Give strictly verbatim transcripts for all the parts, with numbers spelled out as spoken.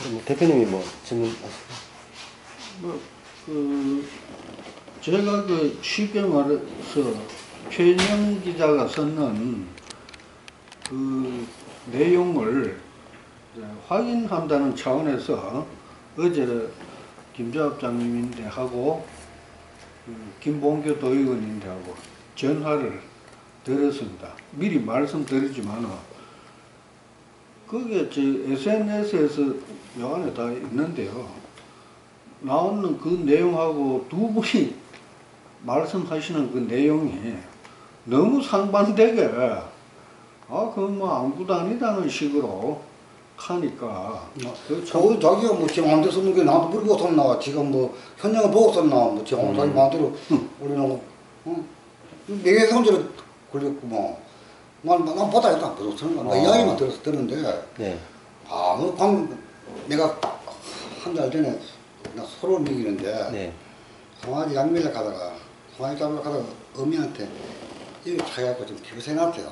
뭐 대표님이 뭐 질문하시고. 뭐, 그, 제가 그 쉽게 말해서 최인영 기자가 썼는 그 내용을 확인한다는 차원에서 어제 김재합장님인데 하고 그 김봉교 도의원인데 하고 전화를 드렸습니다. 미리 말씀드리지만 그게 제 에스엔에스에서 요 안에 다 있는데요. 나오는 그 내용하고 두 분이 말씀하시는 그 내용이 너무 상반되게 아, 그건 뭐 아무것도 아니다는 식으로 하니까. 그 참... 자기가 뭐 지 마음대로 쓰는 게 나한테 물고 썼나, 지금 뭐 현장을 보고 썼나, 뭐 지 음. 자기 마음대로 음. 우리는 어? 명예훼손죄로 걸렸구만. 난, 난 보다 일단 계속 쓰는 거야. 아. 이야기만 들어서 듣는데, 네. 아, 뭐 방금 내가 한 달 전에 나 소를 먹이는데, 네. 송아지 양밀려 가다가, 송아지 잡으러 가다가 어미한테 여기 차갖고 좀 기부세 놨대요.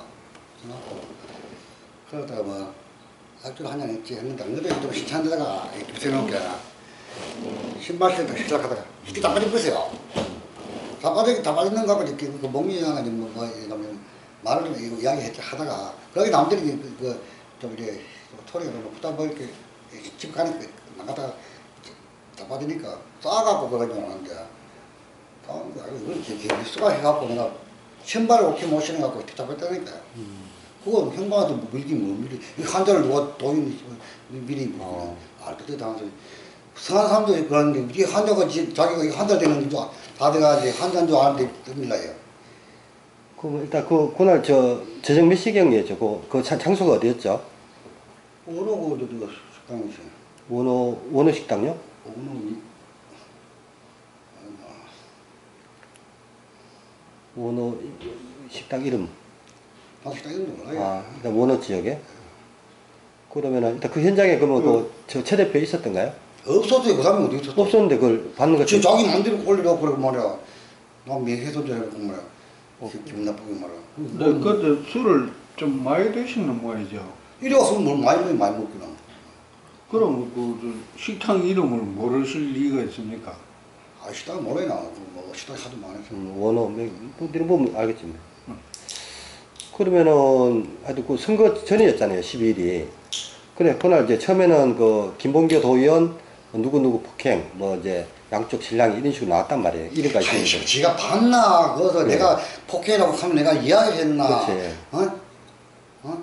그러다가 뭐, 악주를 한잔 했지 했는데, 안 그래도 좀 신찬 데다가 기부세 놓은 게 신발 신다 시작하다가 이렇게 다 빠져버렸어요. 다 빠져, 다 빠졌는 거 같고, 그 목미양아지 뭐, 뭐, 이러면 말을 좀 이거 이야기했지 하다가, 거기 남들이 그, 그, 좀 이렇게 토리가 너무 부담 뭐 이렇게 집 가니까 나가다가 다 빠지니까 싸갖고 그러고 오는데, 아, 이걸 수가 해갖고 내가 신발을 오케이 못 신어갖고 답답했다니까. 음. 그건 형광한테 뭐 밀기 뭐 밀기. 한 잔을 누가 돈이 미리 뭐, 알 그때 당시 성한 사람도 그러는데, 이게 한 잔가 자기가 한 달 되는 거 다 돼가지고 한 잔도 안 돼, 듭니다요. 그럼 일단 그, 그날 저, 저녁 몇 시경이었죠? 그, 그 장소가 어디였죠? 원호 그, 어디가 식당이지. 원호, 원호 식당요? 원호, 원호 식당 이름? 아, 식당 이름도 몰라요. 아, 일단 원호 지역에? 그러면은, 일단 그 현장에 그러면 그, 저, 최 대표 있었던가요? 없었어요. 그 사람이 어디 있었어? 없었는데 그걸 받는 거 지금 자기 마음대로 올리라고 그러고 말이야. 나 명예훼손죄 해고 말이야. 어. 기분 나쁘게 말이야. 네, 근데 술을 좀 많이 드시는 모양이죠. 이리 와서 뭘 많이 먹 많이 먹기는. 그럼 그 식당 이름을 모르실 리가 있습니까? 아, 식당 모르나. 뭐 식당 하도 많아서. 음, 원호, 뭐, 이런 보면 알겠지 뭐. 음. 그러면은, 하여튼 그 선거 전이었잖아요, 십이 일이. 그래, 그날 이제 처음에는 그 김봉교 도의원, 누구누구 폭행, 뭐 이제 양쪽 신랑이 이런 식으로 나왔단 말이에요. 이름까지. 아이, 지가 봤나? 그래서 네. 내가 폭행이라고 하면 내가 이야기를 했나? 그렇지. 어? 어?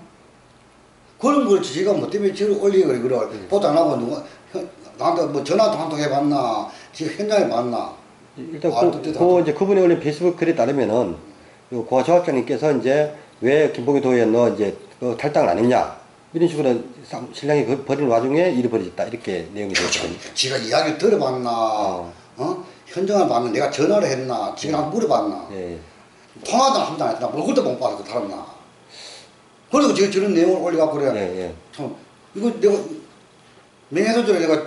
그런 걸 지가 뭐 때문에 지를 올리고 그래. 그래. 네. 보도 안 하고 누가, 나한테 뭐 전화도 한 통 해봤나? 지가 현장에 봤나? 일단 아, 그, 그 이제 그분이 올린 페이스북 글에 따르면은, 고 조합장님께서 이제 왜 김봉규 도의원 너 이제 그 탈당을 안 했냐? 이런 식으로 신랑이 버리는 와중에 일이 벌어졌다. 이렇게 내용이 되었거든요. 지가 이야기를 들어봤나? 어? 어? 현장을 봤나? 내가 전화를 했나? 지가 네. 물어봤나? 네. 통화도 한 번도 안 했나? 얼굴도 못 봐서 그 사람나. 그리고 지금 저런 내용을 올려갖고 그래. 네, 네. 참, 이거 내가, 명예훼손죄로 내가,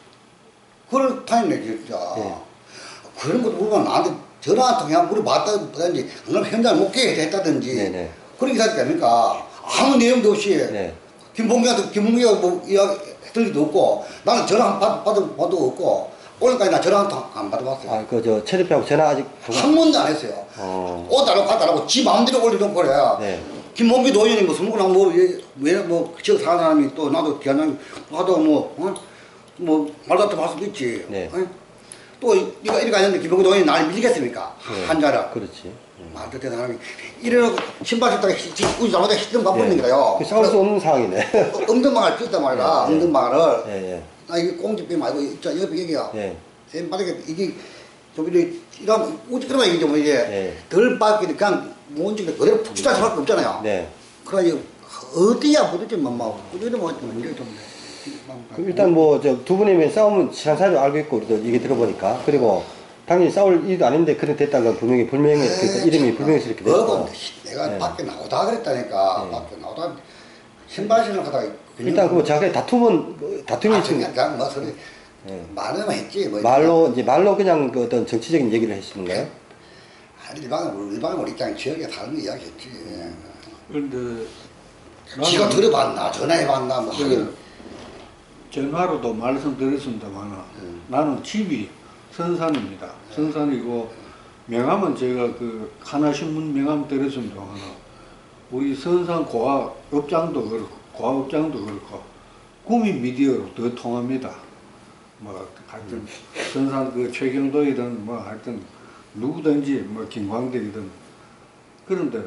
그걸 파냈네, 진짜. 네. 그런 것도 물어보면 나한테 전화 한 통 그냥 물어봤다든지, 안 그러면 현장을 못 깨게 했다든지. 네, 네. 그런 게 됩니까? 아무 내용도 없이. 네. 김봉규한테, 김봉규가 뭐 이야기 했던 일도 없고, 나는 전화 받, 받은 것도 없고, 오늘까지 나 전화 한 통 안 받아봤어요. 아, 그, 저, 최 대표하고 전화 아직. 한 번도 안 했어요. 어. 오다라고 가다라고 지 마음대로 올리던 거래. 네. 김봉규 도의원이 뭐 스무고나 뭐, 왜, 뭐, 저 사는 사람이 또 나도 기한장 하도 뭐, 어? 뭐, 말도 안 할 수도 있지. 네. 어? 또, 이거 이렇게 하는데 김봉규 도의원이 나를 믿겠습니까? 네. 한자라. 그렇지. 말도 안 되는 사람이. 이래놓고 신발 줬다가 우리 잘못해 히든 바쁘는 거예요. 그 싸울 수 없는 상황이네. 엉덩방을 pis단 말이야. 네. 엉덩방을. 네. 네. 나 이게 꽁지뼈 말고, 있잖아. 옆에 여기야. 네. 센 바닥에 이게, 좀 이래, 이러면, 우찌그러면 이게 좀 이제, 네. 덜 빠지게 그냥 무언지가 그대로 푹 찌다 수밖에 없잖아요. 네. 그래가지고, 어디야, 도대체 뭐, 막, 꾸준히 뭐, 이래 좀. 일단 뭐, 저, 두 분이면 싸움은 친한 사이로 알고 있고, 우리도 얘기 들어보니까. 그리고, 당연히 싸울 일도 아닌데, 그래 됐다는 건 분명히 불명예, 그러니까 이름이 불명예스럽게 됐고. 내가 네. 밖에 나오다 그랬다니까. 네. 밖에 나오다. 신발 신을 하다가. 일단, 그 뭐, 자기 다툼은, 다툼이 있으면. 그냥 뭐, 소리. 네. 말로만 했지. 뭐 말로, 이제 말로 그냥 그 어떤 정치적인 얘기를 하시는 거예요? 아니, 일반은, 일반은 우리 입장에 지역에 다른 거 이야기 했지. 음. 그런데. 지가 들어봤나, 전화해봤나, 뭐. 그, 전화로도 말씀드렸습니다만 음. 나는 집이 선산입니다. 선산이고 명함은 제가 그 하나신문 명함 드렸습니다만 우리 선산 고아업장도 그렇고 고아업장도 그렇고 국민 미디어로 더 통합니다. 뭐 하여튼 선산 그 최경도이든 뭐 하여튼 누구든지 뭐 김광덕이든 그런데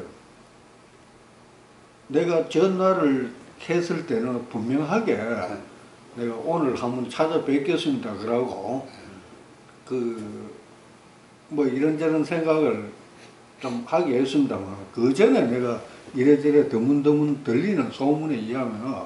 내가 전화를 했을 때는 분명하게 내가 오늘 한번 찾아뵙겠습니다 그러고 그 뭐 이런저런 생각을 좀 하게 했습니다만 그 전에 내가 이래저래 드문드문 들리는 소문에 의하면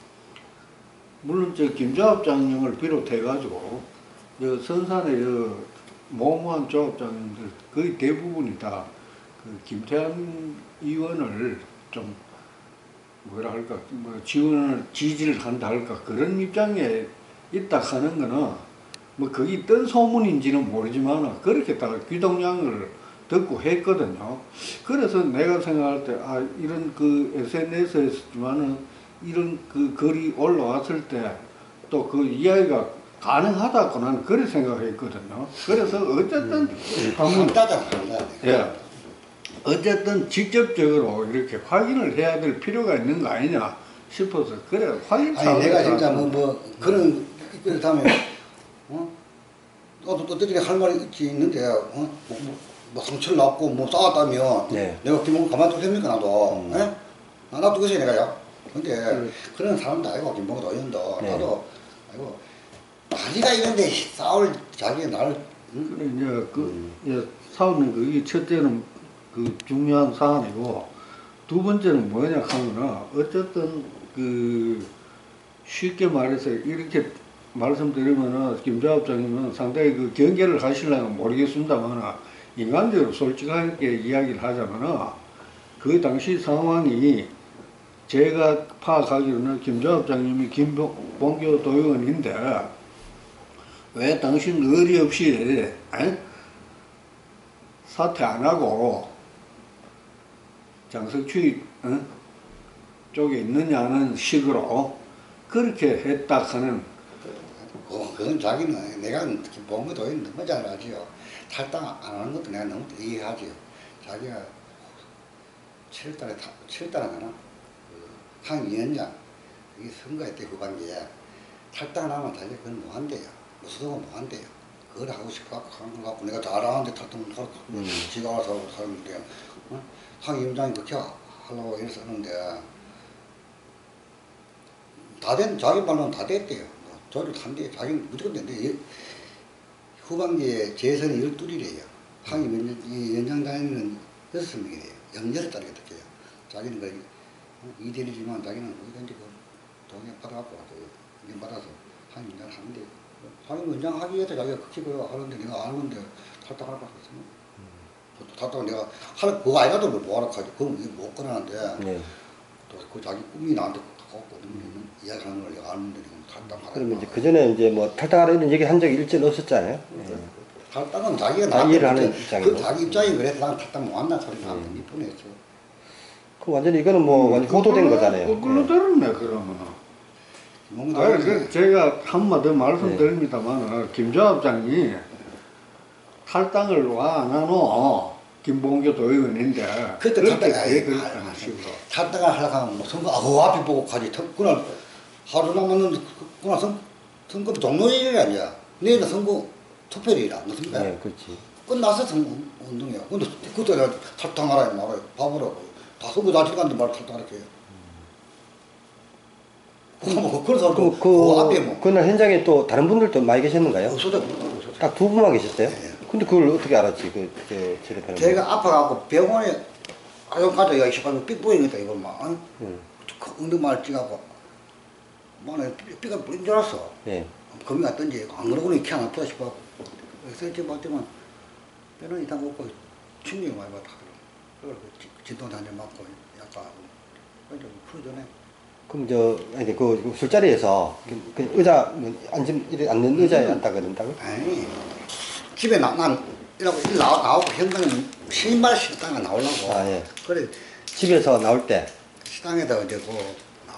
물론 저 김조합장님을 비롯해가지고 저 선산의 저 모모한 조합장님들 거의 대부분이 다 그 김태환 의원을 좀 뭐라 할까 뭐 지원을 지지를 한다 할까 그런 입장에 있다 하는 거는 뭐 그게 어떤 소문인지는 모르지만 그렇게 다 귀동냥을 듣고 했거든요. 그래서 내가 생각할 때 아 이런 그 에스엔에스에서지만은 이런 그 글이 올라왔을 때 또 그 이야기가 가능하다고 나는 그렇게 생각했거든요. 그래서 어쨌든 한번 한다잖아. 예. 어쨌든 직접적으로 이렇게 확인을 해야 될 필요가 있는 거 아니냐 싶어서 그래 확인 아니 내가 진짜 뭐 뭐 그런 그렇다면 어? 또 또들이 할 말이 있지 있는데 어? 뭐, 뭐, 뭐 상처를 낳고 뭐 싸웠다면 네. 내가 김봉 가만두고 됩니까 나도? 음. 예? 아, 나도 그것이 내가요. 근데 음. 그런 사람도 아니고 김봉도 의원도 네. 나도 아이고 자기가 이런데 싸울 자기 나를 응? 그래 이제 그 이제 싸우는 그게 첫째는 그 중요한 사안이고 두 번째는 뭐냐 하면은 어쨌든 그 쉽게 말해서 이렇게 말씀드리면은 김조합장님은 상당히 그 경계를 하시려면 모르겠습니다만 인간적으로 솔직하게 이야기를 하자면은 그 당시 상황이 제가 파악하기로는 김조합장님이 김봉교 도의원인데 왜 당신 의리 없이 에? 사퇴 안 하고 장석추 어? 쪽에 있느냐는 식으로 그렇게 했다 하는 어, 그건 자기는 내가 김봉도 의원 너무 잘 알지요. 탈당 안 하는 것도 내가 너무 이해하지요. 자기가 칠월달에 칠월달에 가나 그 항위원장 이 선거에 때 후반기에 탈당 안 하면 자기가 그건 뭐 한대요. 무서워 뭐 한대요. 그걸 하고 싶어 하는 거 갖고 내가 잘하는데 탈당을 하고 음. 지가 와서 하는데 어? 항위원장이 그렇게 하려고 해서 하는데 다 된, 자기 말로는 다 됐대요. 뭐, 조율 한대 자기는 무조건 된대. 후반기에 재선이 열둘이래요. 항위원장 다니는 여섯 명이래요. 영여섯 달이 어떻게 해요. 자기는 그 이대리지만 자기는 어디든지 그 동의 받아갖고 그 받아서 항위원장 하는데 항위원장 하기 위해서 자기가 그렇게 그 하는데 내가 아는데 탈당할 것 같았으면 탈당을 내가 할 그거 아니라도 뭐하러 가지. 그건 못 꺼내는데 네. 또 그 자기 꿈이 나한테 갖고 이야기하는 걸 내가 아는데 탈당하라. 그러면 이제 그 전에 이제 뭐 탈당하라 이런 얘기 한 적이 일절 없었잖아요. 예. 탈당은 자기가 다 이해를 하는 그 입장이고. 자기 입장이 그래서 난 탈당 못 한다는 소리 나는 음. 이쁘네죠. 그 완전히 이거는 뭐 완전 호도된 거잖아요. 거꾸로 들었네 그러면. 아, 그 제가 한마디 더 말씀드립니다만 김조합장이 탈당을 와 안 하노 김봉교 도의원인데 그때 그렇게 탈당 그랬다는 식으로. 탈당을 하려고 하면 뭐 선거 아그 앞에 보고 가지. 그날 하루 남았는데 그날 선 선거 종료일이 아니야. 내일은 선거 투표일이라 무슨 거야? 네, 그렇지. 끝나서 선거 운동이야. 근데 그때 내가 탈당하라 말아요. 바보라고. 다 선거 다 들어갔는데 말 탈당하게 해요. 뭐 그런 사람 그, 그, 그, 그 앞에 뭐 그날 현장에 또 다른 분들도 많이 계셨는가요? 없어져. 딱 두 분만 계셨어요? 네. 근데 그걸 어떻게 알았지? 그, 그, 제 대표는. 제가 아파갖고 병원에 아동까지 여기 시간에 삐 뿌리니까 이걸 막 어? 응. 엉덩이만 찍어갖고 만에 삐가 뿌린 줄 알았어. 네. 검이 갔던지 안 그러고는 이렇게 안 아프다 싶어. 그래서 지금 봤더만 뼈는 이상 없고 충격이 많이 받더라고. 그래서 진통 단전 맞고 약간 그래서 풀어주네. 그럼 저, 아니, 그, 그 술자리에서, 그, 그 의자, 뭐 앉은, 이래 앉는 의자에 앉다가 그런다고? 아니 집에 나, 난 이러고 일 나오, 나오고 현관에 신발 신다가 나오려고. 아, 예. 그래 집에서 나올 때, 식당에다가 이제 그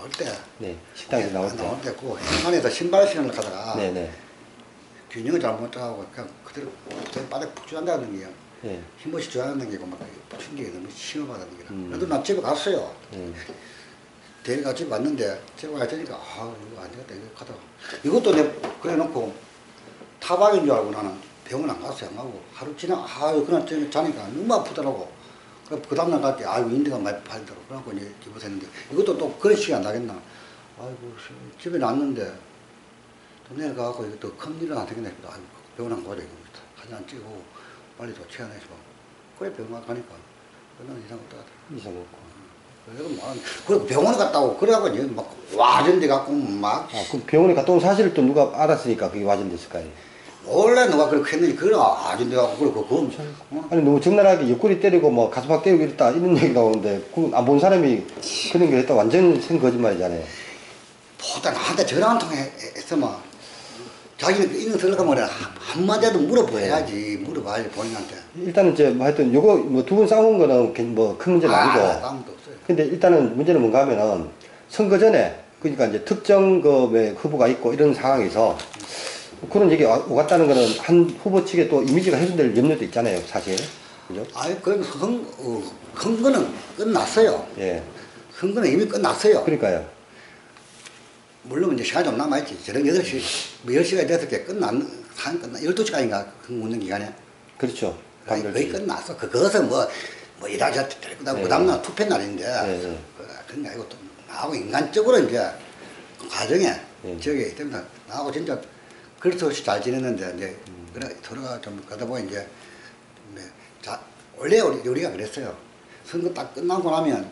나올 때. 네, 식당에서 나올 때. 나올 때, 그 안에서 신발 신으러 가다가. 네네. 균형을 잘못하고 그냥 그대로 그대로 바닥에 푹 주한다는 게요. 네. 힘없이 주한다는 게고 막 충격이 너무 심하다는 게. 음. 그래도 나 집에 갔어요. 네. 대리가 집에 왔는데 집에 갔으니까 아 이거 안 되겠다 이거 가다가 이것도 내 그래 놓고 타박인 줄 알고 나는 병원 안 갔어요. 안 가고 하루 지나 아 그날 저녁 자니까 너무 아프더라고. 그 다음날 갔더니 아 인대가 많이 팔더라고. 그래갖고 이제 입원했는데 이것도 또 그런 시기 안 나겠나. 아이고 집에 놨는데 또 내려가고 이거 또 큰 일은 안 되겠네. 아이고 병원 안 가자 이겁니다. 사진 안 찍고 빨리 또 체안해서 그래 병원 가니까 그날 이상 없다 하더라고. 이상 없고. 그래서 막, 그리고 병원에 갔다 오고, 그래갖고 이제 막 와전돼 갖고 막. 아, 그럼 병원에 갔다 온 사실을 또 누가 알았으니까 그게 와전됐을까요? 원래 누가 그렇게 했는지, 그래, 와전돼 갖고, 그리고 그건. 어? 아니, 너무 적나라하게 옆구리 때리고 뭐 가슴팍 때리고 이랬다 이런 얘기 나오는데, 그 안 본 사람이 그런 게 했다 완전 생 거짓말이잖아요. 보다 나한테 전화 한 통 했으면, 자기는 있는 들어가면 한마디라도 물어봐야지, 물어봐야지, 본인한테. 일단은 이제 뭐 하여튼 요거 뭐 두 분 싸운 거는 뭐 큰 문제는 아니고. 아, 아무도 없어요. 근데 일단은 문제는 뭔가 하면은 선거 전에 그러니까 이제 특정 그 후보가 있고 이런 상황에서 그런 얘기 오갔다는 거는 한 후보 측에 또 이미지가 훼손될 염려도 있잖아요, 사실. 그죠? 아니, 그럼 선, 어, 선거는 끝났어요. 예. 선거는 이미 끝났어요. 그러니까요. 물론 이제 시간이 좀 남아있지. 저녁 여덟 시, 뭐 열 시가 됐을 때 끝난, 한 끝나, 열두 시간인가, 그 묻는 기간에. 그렇죠. 거의, 거의 끝났어. 그, 그것은 뭐, 뭐, 이달 저 데리고 다니고, 네. 그 다음날 투표 날인데, 네, 네. 그런 게 아니고, 또, 나하고 인간적으로 이제, 그 과정에, 네. 저기, 때문에, 나하고 진짜, 그렇듯 없이 잘 지냈는데, 이제, 그래, 서로가 좀, 가다 보니 이제, 네, 자, 원래 우리, 우리가 그랬어요. 선거 딱 끝나고 나면,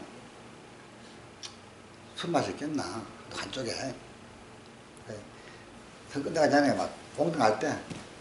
술 마셨겠나, 한쪽에. 네. 선거 끝나기 전에 막, 공등할 때,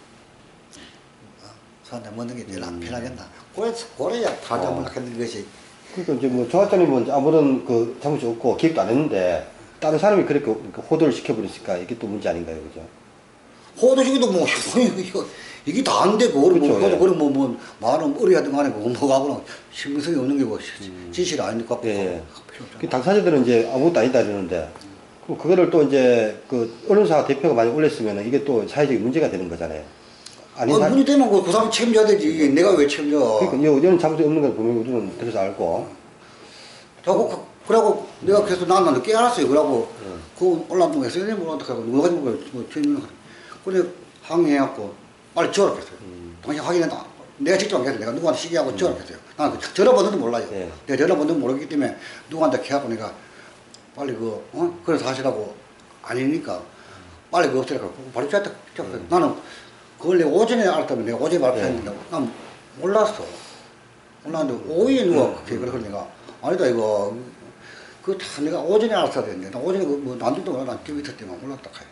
저한테 먹는 게 제일 안 편하겠나. 그래, 그래야 타자문을 하는 것이. 그러니까 이제 뭐 조합장님은 아무런 그 잘못이 없고 기획도 안 했는데 다른 사람이 그렇게 호도를 시켜버렸으니까 이게 또 문제 아닌가요, 그죠? 호도시기도 뭐, 이거, 이게 다 안 되고, 그럼 뭐, 그렇죠, 예. 그럼 뭐, 뭐, 말은 어리 하든 간에 뭐, 뭐, 하고는 신빙성이 없는 게 뭐, 진실이 아니니까. 예, 예. 필요 없잖아. 그 당사자들은 이제 아무것도 아니다 이러는데 그 그거를 또 이제 그 언론사 대표가 많이 올렸으면 이게 또 사회적인 문제가 되는 거잖아요. 아니, 아, 사- 문이 되면 그, 그 사람 책임져야 되지. 내가 왜 책임져. 그러니까 이런 잘못이 없는 걸 보면 우리는 들어서 알고. 자꾸, 그, 그러고 내가 계속 나는 늦게 알았어요. 그러고, 음. 그 올라온 에스엔에스 뭐 어떡하고, 누가 가지고 뭐, 책임을 하고. 그래, 항의해갖고, 빨리 지워놨겠어요. 음. 당신 확인했다. 내가 직접 안 했어요. 내가 누구한테 시기하고 지워놨겠어요. 나는 그 전화 번호도 몰라요. 네. 내가 전화 번호도 모르기 때문에 누구한테 해갖고 내가 빨리 그, 어? 그래서 하시라고 아니니까 빨리 그 없애라고. 바로 지웠다. 음. 나는 그걸 내가 오전에 알았다면 내가 오전에 발표했는데 네. 난 몰랐어. 몰랐는데 오후에 누가 음. 그렇게 그래서 내가 아니다 이거 그거 다 내가 오전에 알았어야 되는데 나 오전에 그뭐 남들도 몰라 난 집에 있었지만 몰랐다 카이.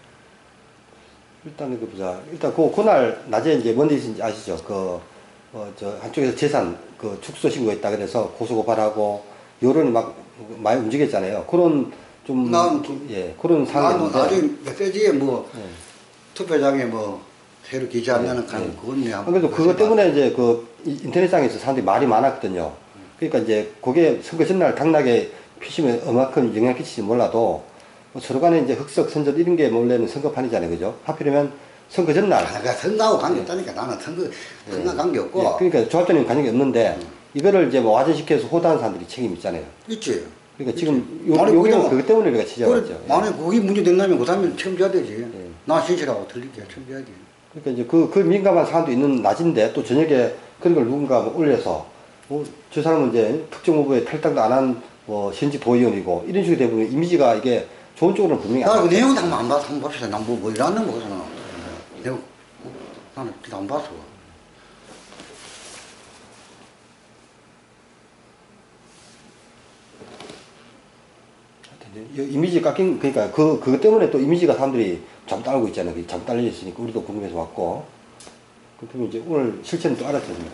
일단 그 보자. 일단 그 그날 낮에 이제 뭔 일인지 아시죠? 그 어 저 한쪽에서 재산 그 축소 신고했다 그래서 고소 고발하고 여론이 막 많이 움직였잖아요. 그런 좀 난 그- 예, 그런 나는 상황이었는데. 나중에 메시지에 뭐 예. 투표장에 뭐 새로 기재한다는 네, 칸 네. 그건 내가 그래도 그것 때문에 이제 그 이- 인터넷상에서 사람들이 말이 많았거든요. 그러니까 이제 그게 선거 전날 당락에 피시면 얼마큼 영향 끼칠지 몰라도 뭐 서로 간에 이제 흑석 선전 이런 게 원래는 선거판이잖아요. 그죠? 하필이면 선거 전날. 아, 내가 선거하고 관계 없다니까 나는 선거 선거 관계 없고 예, 그러니까 조합장님 관계가 없는데 이거를 이제 뭐 와전시켜서 호도하는 사람들이 책임 있잖아요. 있지. 그러니까 지금 요, 만약 여기는 거기다가- 그것 때문에 우리가 그래, 지적했죠. 예. 만약에 그게 문제 된다면 그 사람이 책임져야 되지. 예. 나 진실하고 틀리게 책임져야지. 그러니까 이제 그, 그 민감한 사안도 있는 낮인데 또 저녁에 그런 걸 누군가 뭐 올려서 뭐 저 사람은 이제 특정 후보에 탈당도 안 한 뭐 현지 도의원이고 이런 식으로 되면 이미지가 이게 좋은 쪽으로는 분명히 안 나그 나와요. 내용도 한번 안 봐서 한번 봅시다. 난 뭐, 뭐 이러는 거잖아. 내가 나는 그냥 안 봤어. 이제 이미지 깎인 그러니까 그 그것 때문에 또 이미지가 사람들이 잘못 알고 있잖아요. 그게 잘못 알려져 있으니까 우리도 궁금해서 왔고. 그러면 이제 오늘 실체는 또 알았습니다.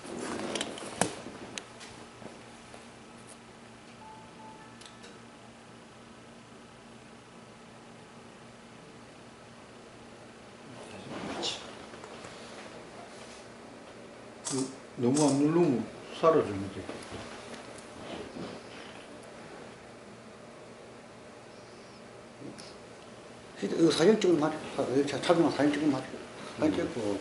그, 너무 안 누르면 사라집니다. 이거 사진 찍은 말이야. 차주만 사진 찍은 말이야. 사진 찍고.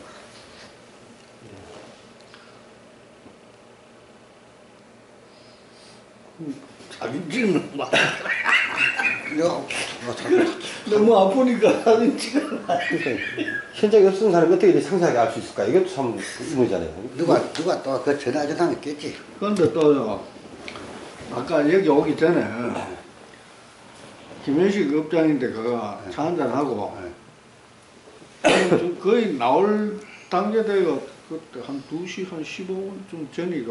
사진 찍는 말. 내가 너무 아프니까 사진 찍는 말. 현장에 없는 사람이 어떻게 이렇게 상세하게 알 수 있을까? 이것도 참 의문이잖아요. 누가 누가 또 그 전화 전화 했겠지. 그런데 또요, 아까 여기 오기 전에 김현식 업장인데 그가 차 한잔하고 거의 나올 단계 돼가 그때 한 두 시 한 십오 분쯤 전이가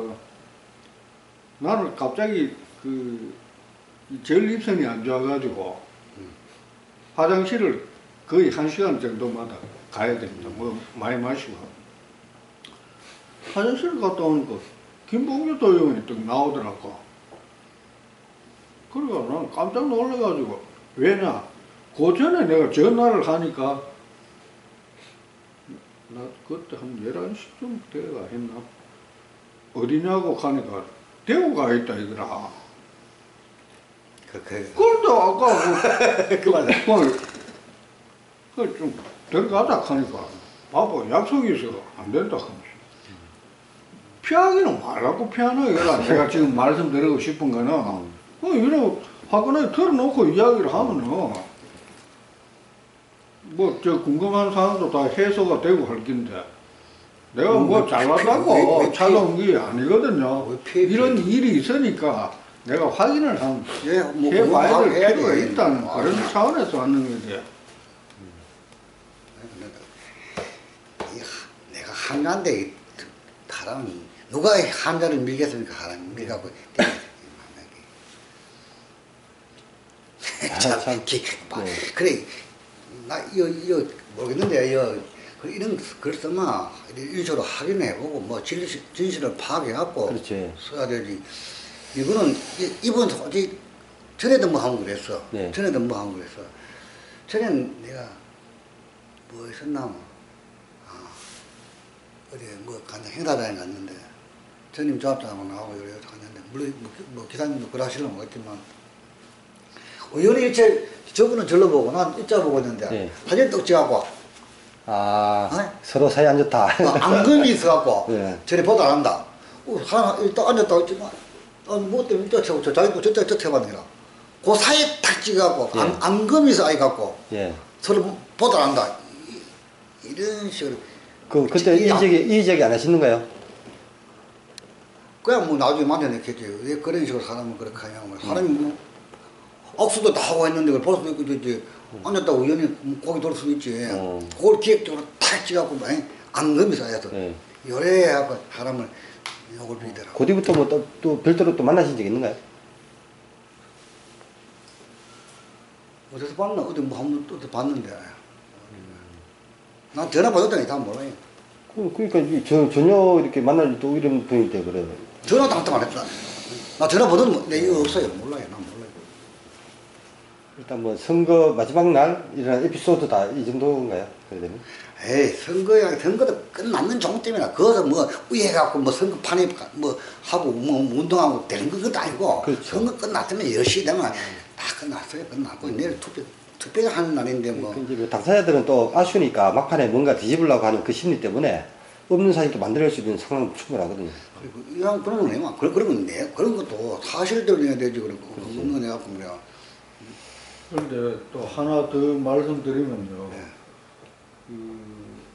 나는 갑자기 그 전립선이 안 좋아가지고 화장실을 거의 한 시간 정도마다 가야 됩니다. 뭐 많이 마시고 화장실 갔다 오니까 김봉규 도의원이 딱 나오더라고. 그러니까 난 깜짝 놀라가지고 왜냐? 그 전에 내가 전화를 하니까 나 그때 한 열한 시쯤 돼가 했나? 어디냐고 가니까 대구 가 있다 이거라. 그 그. 그런데 아까 그 말이야. 그좀 들어가자 하니까 바보 약속이 있어 안 된다 하면서 피하기는 말라고 피하나 이거라. 내가 지금 말씀드리고 싶은 거는 어 이런 화근에 털어놓고 이야기를 하면은 뭐 저 궁금한 사항도 다 해소가 되고 할 긴데 내가 뭐 잘났다고 찾아온 게 아니거든요. 이런 일이 있으니까 내가 확인을 한 예, 뭐 해봐야 될 해야 필요가 돼. 있다는 뭐, 그런 차원에서 하는 거지. 이 하- 내가 한가한데 이 사람이 누가 한자를 밀겠습니까? 사람이 밀갖고 아, 참, 참. 기, 막, 네. 그래 나 이거 이거 모르겠는데 이거 그 이런 글 쓰면 이런 식으로 확인해보고 뭐 진실 진실을 파악해갖고 그렇지. 써야 되지. 이거는 이- 이분 솔직히 전에도 뭐 하고 그랬어. 네. 전에도 뭐 하고 그랬어. 전에는 내가 뭐 했었나 뭐. 아, 어디 뭐 간장 행사장에 갔는데 전임 조합장하고 나하고 이래 갔는데 물론 뭐, 기- 뭐 기사님도 그러시려면 모르겠지만 우연히 일체 저분은 절로 보고 난 일자 보고 있는데 네. 사진 떡 찍어갖고 아, 네? 서로 사이 안 좋다. 어, 앙금이 있어갖고 네. 저리 보도 안 한다. 어, 사람 일단 앉았다 했지만 어, 뭐 때문에 저 저, 저, 자기 거 저쪽 저 해봤는 거라. 그 사이에 탁 찍어갖고 예. 앙, 앙금이 있어 아이 갖고 예. 서로 보도 안 한다. 이- 이런 식으로 그, 그때 이- 이의제기, 이의제기 안 하시는가요? 그냥 뭐 나중에 만져냈겠지. 왜 그런 식으로 사람을 그렇게 하냐. 뭐 사람이 뭐 억수도 다 하고 했는데 그걸 볼 수도 있고 이제 앉았다고 우연히 고기 돌 수도 있지. 어. 그걸 기획적으로 탁 찍어갖고 많이 앙금이 쌓여서 예. 요래하고 사람을 욕을 비더라고. 그 뒤부터 뭐 또, 또 별도로 또 만나신 적 있는가요? 어디서 봤나? 어디 뭐 한 번 또 봤는데. 난 전화 받았다니 다 몰라요. 그, 그러니까 이 저, 전혀 이렇게 만날 또 이런 분인데 그래. 전화도 한 통 안 했다. 나 전화 받은 내 이거 없어요. 몰라요. 난 몰라요. 일단 뭐 선거 마지막 날 일어난 에피소드 다 이 정도인가요? 그래 되면? 에이, 선거야, 선거도 끝났는 종 때문에, 거기서 뭐, 우회해갖고, 뭐, 선거판에 뭐, 하고, 뭐, 운동하고 되는 것도 아니고, 그렇죠. 선거 끝났으면 열 시 되면 다 끝났어요. 끝났고, 내일 투표, 투표 하는 날인데, 뭐. 그 이제 뭐 당사자들은 또 아쉬우니까 막판에 뭔가 뒤집으려고 하는 그 심리 때문에 없는 사실도 만들어낼 수 있는 상황은 충분하거든요. 그리고, 이런, 그런 건 내가, 그런, 그런 건 내, 그런 것도 사실대로 내야 되지, 그러고. 없는 거 내가 보면. 그런데 또 하나 더 말씀드리면요. 네. 그,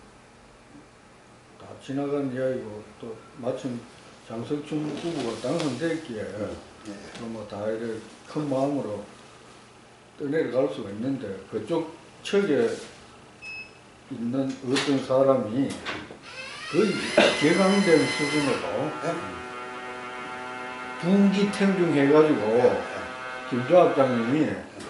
다 지나간 이야기고 또 마침 장석춘 후보가 당선됐기에 네. 뭐 다 이렇게 큰 마음으로 떠내려갈 수가 있는데 그쪽 측에 있는 어떤 사람이 거의 개강된 수준으로 분기탱중 해가지고 김조합장님이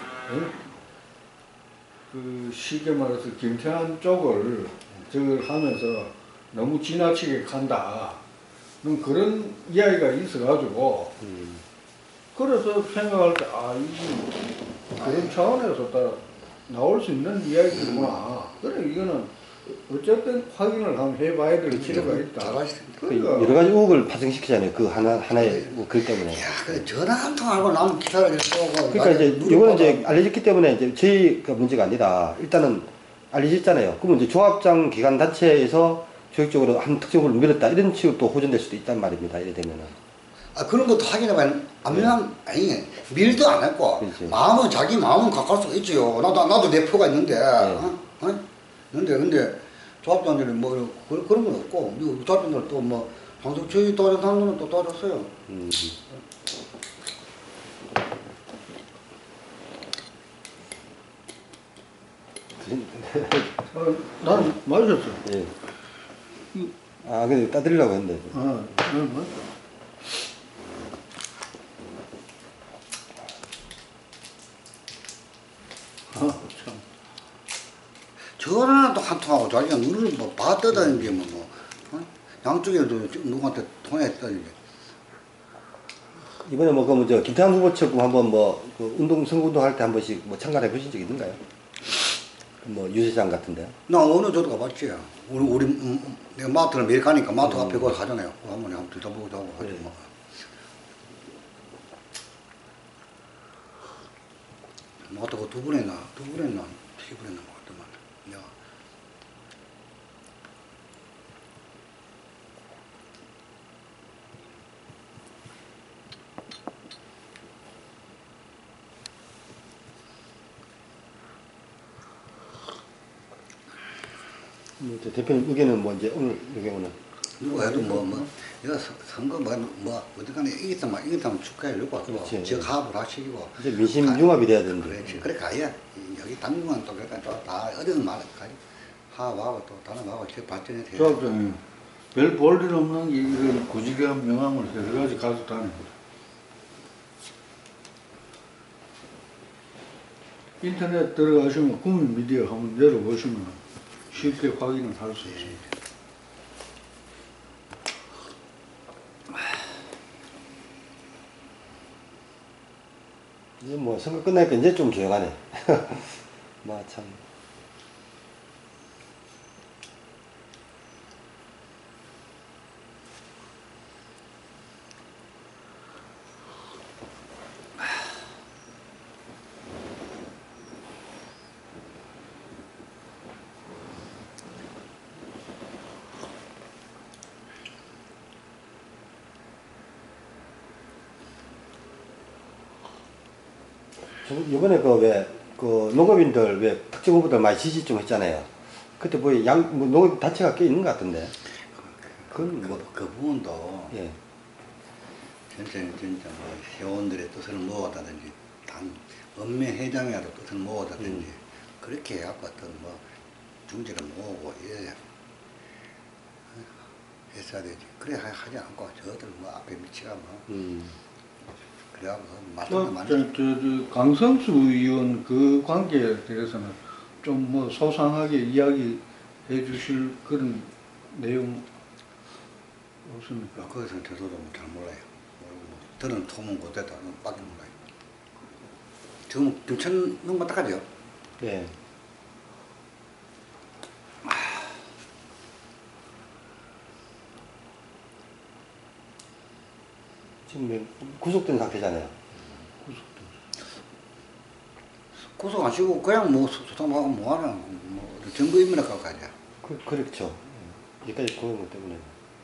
그 쉽게 말해서 김태환 쪽을 저걸 하면서 너무 지나치게 간다. 그런 이야기가 있어가지고 음. 그래서 생각할 때 아 이게 그런 차원에서 다 나올 수 있는 이야기구나. 그래 이거는 어쨌든 확인을 한번 해봐야 될 필요가 잘 있다. 하시던데. 그 그러니까 여러 가지 의혹을 발생시키잖아요. 그 하나 하나의 뭐 글 때문에. 야, 그래 전화 한 통 하고 나면 기사를 쏘고. 그러니까 이제 이거는 이제 알려졌기 때문에 이제 저희가 문제가 아니라 일단은 알려졌잖아요. 그러면 이제 조합장 기관 단체에서 조직적으로 한 특정 부를 밀었다 이런 식으로 또 호전될 수도 있단 말입니다. 이래 되면은. 아 그런 것도 확인해봐야 안면 아니 밀도 안 했고 그렇지. 마음은 자기 마음은 가까울 수가 있지요. 나도 나도 내 표가 있는데. 네. 어? 어? 근데 근데 조합장들이 뭐 그, 그런 건 없고 이 조합장들 또 뭐 방송 저희 도와준다는 거는 또 도와줬어요. 음. 어, 난 맞았어. 예. 아, 근데 따드리려고 했는데. 어, 난 맞. 아, 참. 전화는 또 한 통하고 자기가 눈을 뭐 봤다는 게 뭐, 뭐 어? 양쪽에도 누구한테 통했다는 게. 이번에 뭐, 그, 저, 김태환 후보처럼 한번 뭐, 그 운동, 선거운동 할 때 한 번씩 뭐 참가해 보신 적 있는가요? 뭐, 유세장 같은데. 나 어느 저도 가봤지. 우리 우리 음, 음, 내가 마트를 매일 가니까 마트 앞에 그거 하잖아요. 그거 한번 한번 들여다보기도 하고 하지 그래. 뭐. 마트 그두 번 했나 두 번 했나 세 번 했나 뭐 하더만 내가. 뭐, 저 대표님 의견은 뭐, 이제 오늘, 여기 오늘. 누가 해도 뭐, 뭐, 이거 서- 선거 뭐, 뭐, 어디가네 이겼다면, 이겼다면 축하하려고 또, 그렇지. 지역 화합을 하시고. 이제 민심 가- 융합이 돼야 되는데. 그렇지. 그래 가야, 이- 여기 당분간 또, 그러니까 또다 어디든 말, 가 화합하고 또, 단합하고 지역 발전이 돼야 돼. 조합장님, 별 볼 일 없는 게 이런 구직한 명함을 여러 가지 가지고 다닙니다. 인터넷 들어가시면 국민 미디어 한번 열어보시면 쉽게 확인을 할 수 있습니다. 이제 뭐, 선거 끝나니까 이제 좀 조용하네. 뭐, 참. 저 이번에 그 왜, 그 농업인들 왜 특정 후보들 많이 지지 좀 했잖아요. 그때 뭐 양, 뭐 농업 단체가 꽤 있는 것 같은데. 그건 뭐, 그, 그 부분도 예. 진짜 진짜 뭐 회원들의 뜻을 모았다든지 당 읍면 회장이라도 뜻을 모았다든지 음. 그렇게 해갖고 어떤 뭐 중지를 모으고 예 했어야 되지. 그래 하- 하지 않고 저들 뭐 앞에 미치가 뭐 음. 그래갖고 저, 말도 저, 많이. 저, 저 강성수 의원 그 관계에 대해서는 좀 뭐 소상하게 이야기해 주실 그런 내용 없습니까? 그것은 저도 잘 몰라요. 모르고 뭐 저는 토문 못했다 밖에 몰라요. 지금 김천농 마땅하죠. 예. 지금 뭐 구속된 상태잖아요. 고소 안 시고 그냥 뭐 소송하고 뭐하나 뭐 증거인멸 갖고 가자. 그, 그렇죠. 예. 여기까지 그런 것 때문에.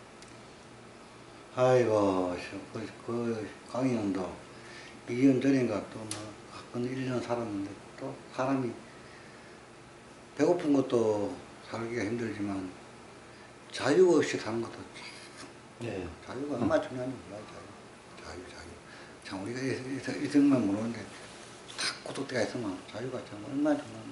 아이고 그, 그 강의원도 이 년 전인가 또뭐 한 일 년 살았는데 또 사람이 배고픈 것도 살기가 힘들지만 자유 없이 사는 것도 예. 자유가 얼마나 중요한지 몰라요. 자유, 자유, 자유. 참 우리가 이- 이- 이 정말 모르는데 딱 구독대가 있으면 자유가 참 얼마나 중요한지.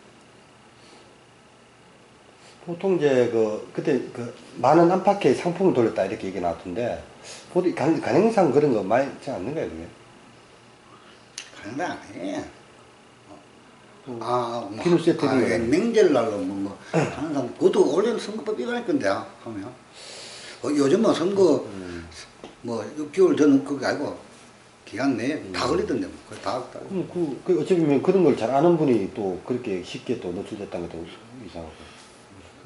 보통 이제 그 그때 그 많은 안팎의 상품을 돌렸다 이렇게 얘기 나왔던데 보통 간- 간행상 그런 거 많지 않는가요, 그게? 가는데 안 해. 음. 아, 뭐, 비누 세트 아, 이런 거. 예, 명절날로 뭐, 뭐 하는 사람 그것도 원래는 선거법 위반일 건데 하면 어, 요즘은 선거 음. 뭐 육 개월 전 그게 아니고 기간 내에 다 음. 걸리던데 뭐 그걸 다, 다 그럼 그, 그 어차피 보면 그런 걸 잘 아는 분이 또 그렇게 쉽게 또 노출됐다는 것도 이상하고.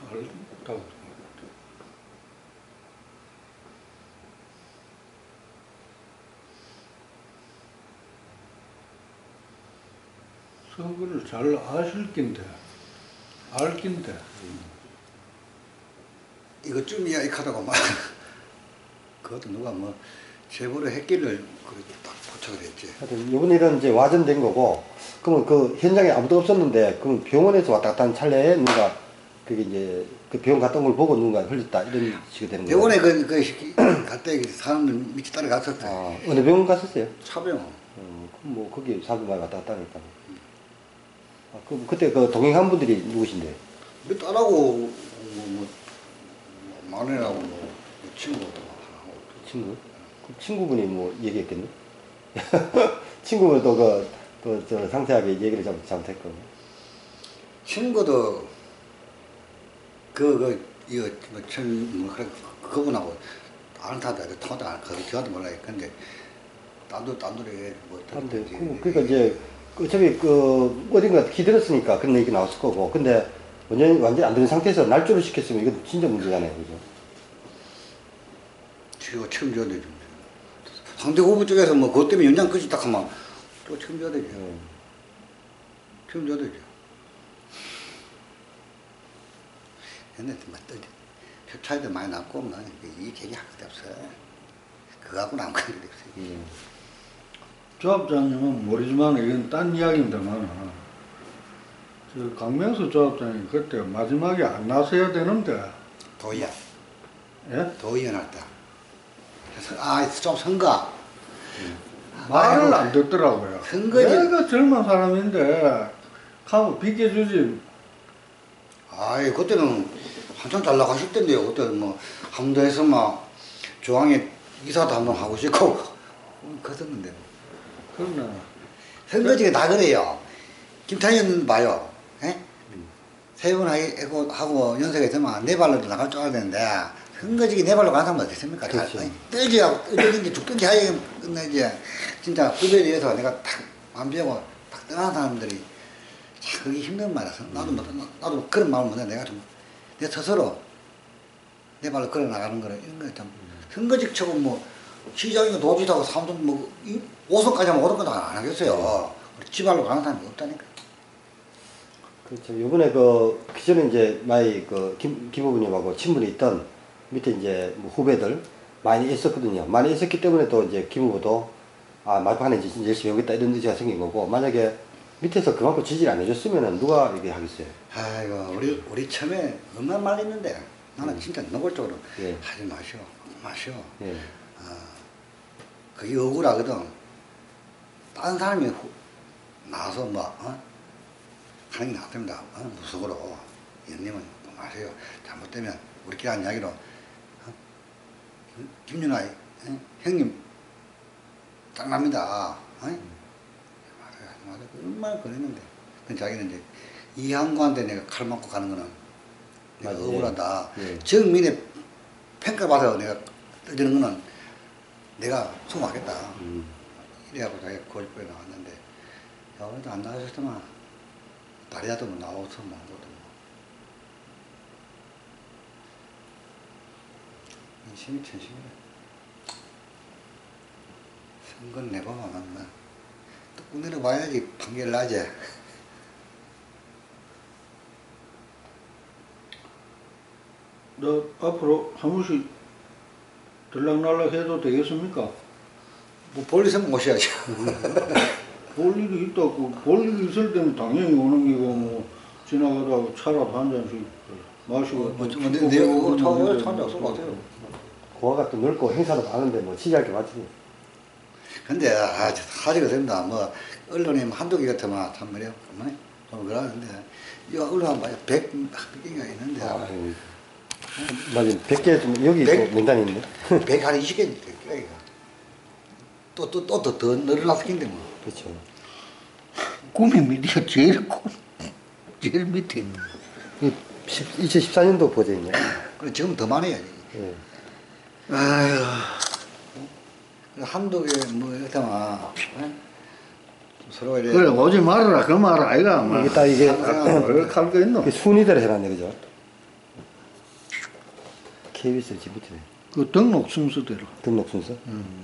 잘다고 선거를 잘 아실 낀데 알 낀데 이것쯤이야 익하다고 막 그것도 누가 뭐 제보를 했기를 그렇게 딱 포착을 했지. 하여튼 이번 일은 이제 와전된 거고, 그러면 그 현장에 아무도 없었는데, 그럼 병원에서 왔다 갔다 한 찰나에 누가, 그게 이제, 그 병원 갔다 온 걸 보고 누가 흘렸다, 이런 식이 되는 거예요. 병원에 그, 그, 갔다 사람들 밑에 따라갔었대. 아, 어느 병원 갔었어요? 차병원. 어, 그럼 뭐, 거기 사고 많이 왔다 갔다 하니까. 아, 그, 그때 그 동행한 분들이 누구신데? 우리 딸하고, 뭐, 뭐, 마누라하고, 뭐, 친구도 하고. 친구? 그 친구분이 뭐 얘기했겠네? 친구분 또 그, 또 저 상세하게 얘기를 좀 잘못했고. 친구도, 그, 그, 이거, 뭐, 전, 뭐, 그래, 그분하고, 아는 사람들, 통화도 안, 거기 저한테 몰라요. 근데, 딴도, 딴도리, 뭐, 근데 그, 그러니까 이제 어차피 그 어딘가 기다렸으니까 그런 얘기 나왔을 거고, 근데 완전히 완전히 안 되는 상태에서 날조를 시켰으면 이건 진짜 문제잖아요, 그죠? 지금 처음 줘야 되죠. 상대 후보 쪽에서 뭐 그것 때문에 연장 끝이 딱 하면 또 처음 줘야 되죠. 음. 처음 줘야 되죠. 옛날에 맞더니 표 차이도 많이 났고 뭐 이 얘기 할 것도 없어. 그거하고는 아무 관계도 없어요. 음. 조합장님은 모르지만 이건 딴 이야기입니다만 저 강명수 조합장이 그때 마지막에 안 나서야 되는데 도의원, 예? 도의원 할 때. 그래서 아좀 선거. 말을 아이고, 안 듣더라고요. 선거지. 내가 젊은 사람인데 가면 비켜주지. 아이 그때는 한참 잘 나가실 텐데요. 그때 뭐 함도에서 막 중앙에 이사도 한번 하고 싶고 그랬는데. 그러나 선거지가 다 그래요. 김창현 봐요. 에? 세 번 하고, 하고 연세가 있으면 네 발로도 나갈 줄 알아야 되는데 선거지기 네 발로 가는 사람 어떻습니까? 그렇죠. 떠지야 떠지든지 죽든지 하에 끝내지. 진짜 후배에 의해서 내가 탁 마음비우고 탁 떠나는 사람들이 참 그게 힘든 말이라서 나도 못, 나도 그런 마음을 못해. 내가 좀 내 스스로 내 발로 걸어 나가는 거를 이런 거 좀 선거직 치고 뭐 시장이고 도지사고 사무도 뭐 오선까지 하면 오선까지 안 하겠어요. 지 발로 가는 사람이 없다니까. 그렇죠. 요번에 그, 기존에 이제 많이 그, 김, 김 후보님하고 친분이 있던 밑에 이제 뭐 후배들 많이 있었거든요. 많이 있었기 때문에 또 이제 김 후보도 아, 말판에 이제 진짜 열심히 해보겠다 이런 의지가 생긴 거고, 만약에 밑에서 그만큼 지지를 안 해줬으면은 누가 이게 하겠어요? 아이고 우리 우리 처음에 얼마나 말렸는데 나는 음. 진짜 노골적으로 예. 하지 마시오 마시오. 예. 어, 그게 억울하거든. 다른 사람이 후, 나와서 뭐 어? 하는 게 낫답니다. 어? 무속으로 연님은 마세요. 잘못되면 우리끼리 한 이야기로 어? 김윤아 어? 형님 짱납니다. 어? 맞아요, 맞아요. 얼마나 그랬는데. 그 자기는 이제 이항구한테 내가 칼 맞고 가는 거는 내가 맞아요. 억울하다. 예. 정민의 평가받아서 내가 떠드는 거는 내가 수고하겠다. 음. 이래갖고 자기가 고집부에 나왔는데, 야, 오늘도 안 나가셨더만, 다리라도 뭐 나와서 뭐, 아무것도 뭐. 인심이 천심이네. 선거는 내보면 안 한다. 또 내려봐야지 판결 나지. 너 앞으로 한 번씩 들락날락 해도 되겠습니까? 뭐, 볼 있으면 오셔야죠. 볼 일이 있다고 볼 일이 있을 때는 당연히 오는 게고 뭐 지나가다가 차라도 한 잔씩 마시고 뭐, 또 뭐, 내, 춥고 내, 배고프면 차, 있는데 차, 차, 없을 것 같아요. 고아가 또 넓고 행사도 많은데 뭐 지지할 게 많지. 근데, 아, 하지가 됩니다. 뭐, 언론이 한두 개 같으면 참 말이야. 좀 그러는데, 이거 언론 한 봐요. 백, 백 개가 있는데. 아, 맞아. 백 개 좀, 여기 또 백? 명단이 있네. 백 한 이십 개 될거야 이거. 또, 또, 또, 더, 더 늘어났을 텐데, 뭐. 그렇죠. 꿈이 밑이야, 제일 꿈. 제일 밑에 있는. 이천십사 년도 버전이네. 그래, 지금 더 많아야지. 예. 아휴. 한두 개, 뭐, 이렇다만, 서로 이래. 그래 오지 말아라 그 말 아이가 이게 딱 이게 뭘할거 있노? 순위대로 해놨네, 그죠? 케이비에스 지부티네. 그 등록 순서대로. 등록 순서. 음.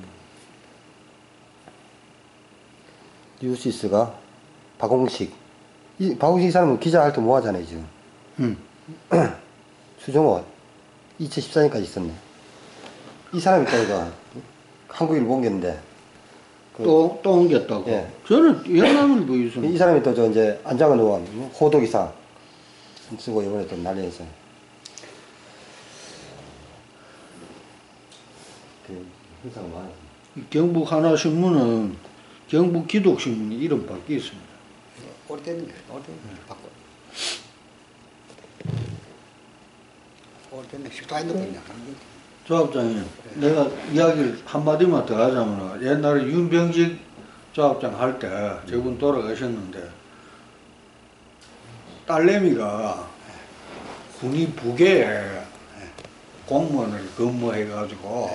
뉴시스가 박홍식. 이 박홍식 이 사람은 기자 할 때 뭐 하잖아요 지금. 음. 수종호 이천십사 년까지 있었네. 이 사람 있다 이거 한국일보 옮겼는데. 그, 또, 또 옮겼다고? 예. 저는 연합을 보여주는. 이 사람이 또 저 이제 안장은 의원 호도기사 쓰고 이번에 또 난리였어요. 그 회사가 많아요. 경북 하나신문은 경북 기독신문이 이름 바뀌었습니다. 오래됐는 게 오래됐는 게 바꿔. 오래됐네. 식사했는 거냐. 조합장님, 내가 이야기를 한마디만 더 하자면, 옛날에 윤병직 조합장 할 때, 저분 돌아가셨는데, 딸내미가 군이 북에 공무원을 근무해가지고,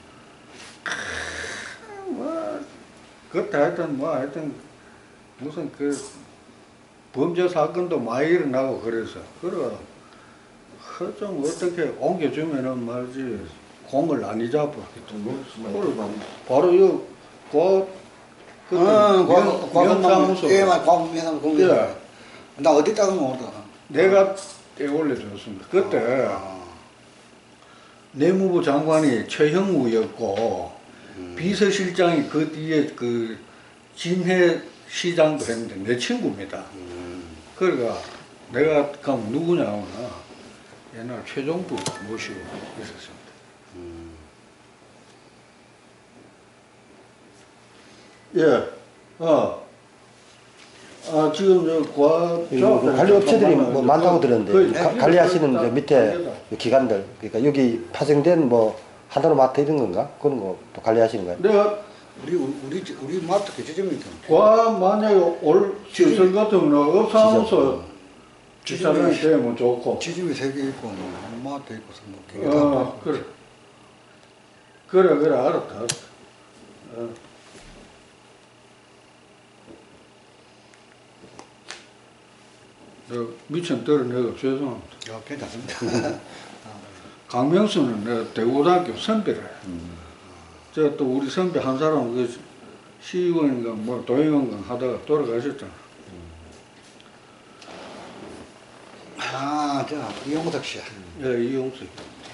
크, 뭐, 그때 하여튼 뭐 하여튼, 무슨 그, 범죄 사건도 많이 일어나고 그래서, 그래. 좀 어떻게 옮겨주면은 말이지 공을 안 잊어버리겠다. 바로 요 고 그 면사무소. 예, 맞. 과학면사무소 공개. 예. 나 어디 있다가 모르다. 내가 때 올려줬습니다. 그때 아. 내무부 장관이 최형우였고 음. 비서실장이 그 뒤에 그 진해 시장도 했는데 내 친구입니다. 음. 그러니까 내가 그럼 누구냐 옛날 최종부 모시고 있었습니다. 음. 예, 어, 아 지금 저 과, 이거 그 관리 업체들이 뭐 많다고 들었는데 그, 가- 관리하시는 저 밑에 기관들 그러니까 여기 파생된 뭐 하나로 마트 이런 건가 그런 거 또 관리하시는 거예요? 내가 우리 우리 우리 마트 개체점이니까. 과 만약에 올 시설 같으면 업사무소 지사장이 지점이 되면 좋고. 지점이 세 개 있고 뭐 마트 있고 뭐 개개 다. 어, 그래. 그래, 그래, 알았다. 알았다. 어. 저 미천 떨어내고 죄송합니다. 야, 괜찮습니다. 강명수는 내가 대고등학교 선배래. 제가 또 우리 선배 한 사람 그 시의원인가 뭐 도의원가 하다가 돌아가셨잖아. 아, 저 이용석 씨. 예, 이용수.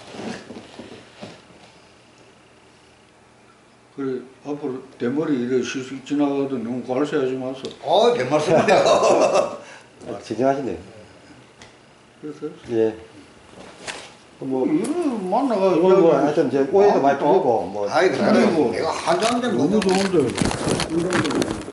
그래 앞으로 대머리 이래 시식 지나가도 너무 괄세하지 마소. 어, 별 말씀이요. 아, 진정하시네요. 그래서 예. 뭐, 이런 만나가 뭐, 뭐 하여튼 이제 오해도 많이 풀리고 뭐 아이, 그리고 내가 한장된 너무 거. 좋은데.